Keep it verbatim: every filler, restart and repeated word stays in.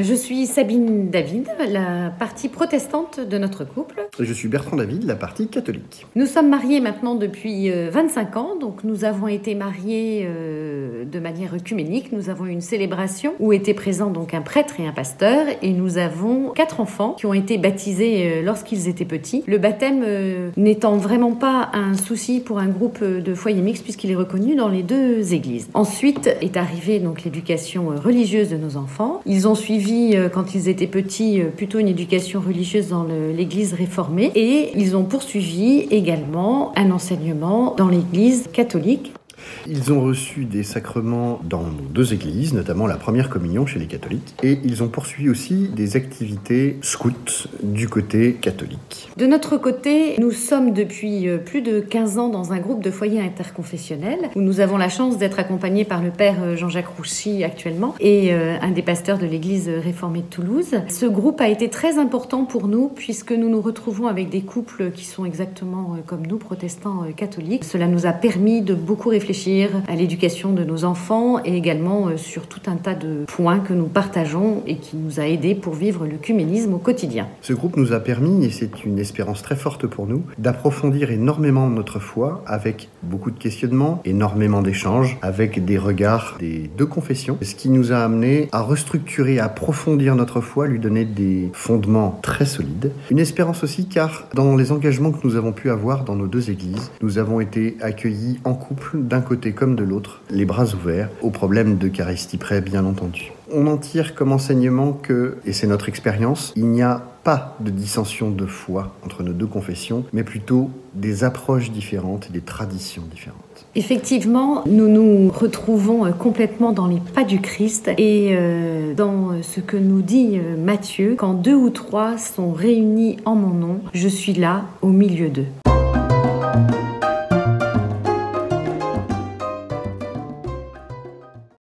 Je suis Sabine David, la partie protestante de notre couple. Et je suis Bertrand David, la partie catholique. Nous sommes mariés maintenant depuis vingt-cinq ans, donc nous avons été mariés euh, de manière œcuménique. Nous avons eu une célébration où étaient présents donc un prêtre et un pasteur, et nous avons quatre enfants qui ont été baptisés euh, lorsqu'ils étaient petits. Le baptême euh, n'étant vraiment pas un souci pour un groupe de foyer mixte puisqu'il est reconnu dans les deux églises. Ensuite est arrivée donc l'éducation religieuse de nos enfants. Ils ont suivi quand ils étaient petits plutôt une éducation religieuse dans l'église réformée, et ils ont poursuivi également un enseignement dans l'église catholique. Ils ont reçu des sacrements dans nos deux églises, notamment la première communion chez les catholiques, et ils ont poursuivi aussi des activités scouts du côté catholique. De notre côté, nous sommes depuis plus de quinze ans dans un groupe de foyers interconfessionnels où nous avons la chance d'être accompagnés par le père Jean-Jacques Rouchy actuellement et un des pasteurs de l'église réformée de Toulouse. Ce groupe a été très important pour nous puisque nous nous retrouvons avec des couples qui sont exactement comme nous, protestants catholiques. Cela nous a permis de beaucoup réfléchir à l'éducation de nos enfants et également sur tout un tas de points que nous partageons et qui nous a aidés pour vivre l'œcuménisme au quotidien. Ce groupe nous a permis, et c'est une espérance très forte pour nous, d'approfondir énormément notre foi avec beaucoup de questionnements, énormément d'échanges, avec des regards des deux confessions, ce qui nous a amené à restructurer, à approfondir notre foi, lui donner des fondements très solides. Une espérance aussi car dans les engagements que nous avons pu avoir dans nos deux églises, nous avons été accueillis en couple d'un côté comme de l'autre, les bras ouverts, au problème d'Eucharistie près, bien entendu. On en tire comme enseignement que, et c'est notre expérience, il n'y a pas de dissension de foi entre nos deux confessions, mais plutôt des approches différentes, des traditions différentes. Effectivement, nous nous retrouvons complètement dans les pas du Christ et euh, dans ce que nous dit Matthieu, quand deux ou trois sont réunis en mon nom, je suis là au milieu d'eux.